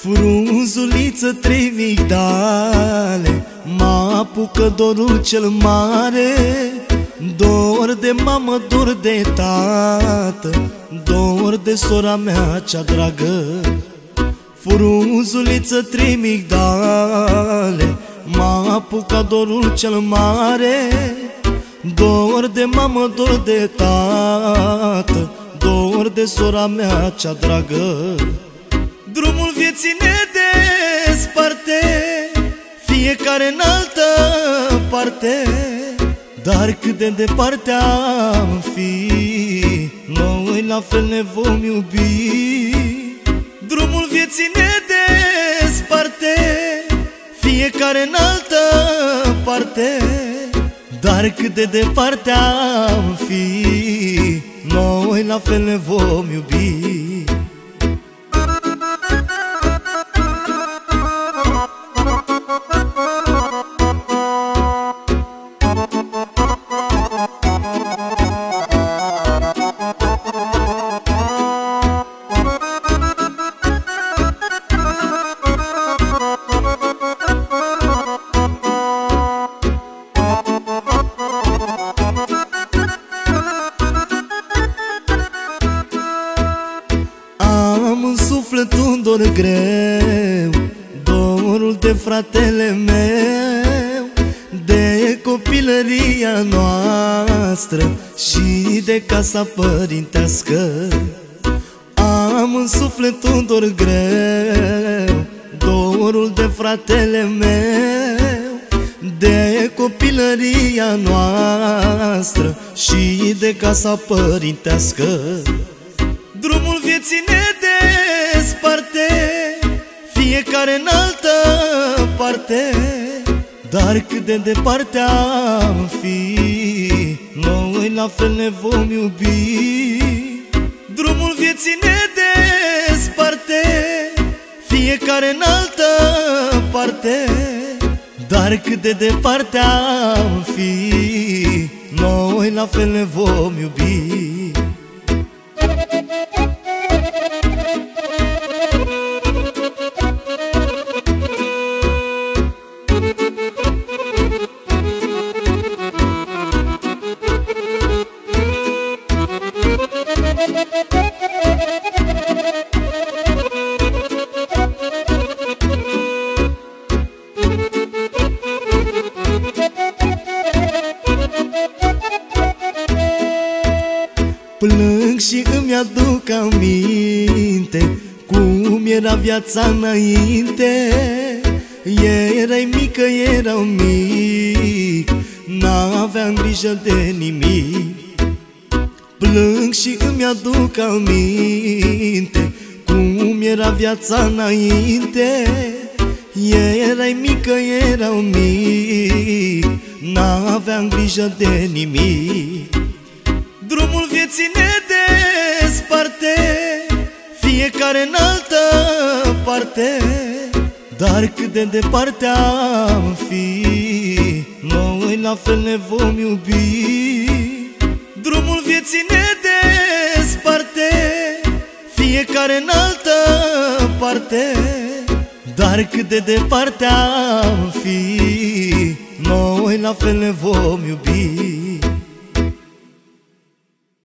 Frunzuliță, trei migdale, mă apucă dorul cel mare. Dor de mamă, dor de tată, dor de sora mea cea dragă. Frunzuliță, trei migdale, mă apucă dorul cel mare. Dor de mamă, dor de tată, dor de sora mea cea dragă. Drumul vieții ne desparte, fiecare în altă parte, dar cât de departe am fi, noi la fel ne vom iubi. Drumul vieții ne desparte, fiecare în altă parte, dar cât de departe am fi, noi la fel ne vom iubi. Am în suflet un dor greu, dorul de fratele meu, de copilăria noastră și de casa părintească. Am în suflet un dor greu, dorul de fratele meu, de copilăria noastră și de casa părintească. Drumul vieții ne desparte, fiecare în altă parte, dar cât de departe am fi, noi la fel ne vom iubi. Drumul vieții ne desparte, fiecare în altă parte, dar cât de departe am fi, noi la fel ne vom iubi. Plâng și îmi aduc aminte cum era viața înainte. Erai mică, eram mic, n-aveam grijă de nimic. Plâng și îmi aduc aminte cum era viața înainte. Erai mică, eram mic, n-aveam grijă de nimic. Drumul vieții ne desparte, fiecare în altă parte, dar cât de departe am fi, noi la fel ne vom iubi. Drumul vieții ne desparte, fiecare în altă parte, dar cât de departe am fi, noi la fel ne vom iubi.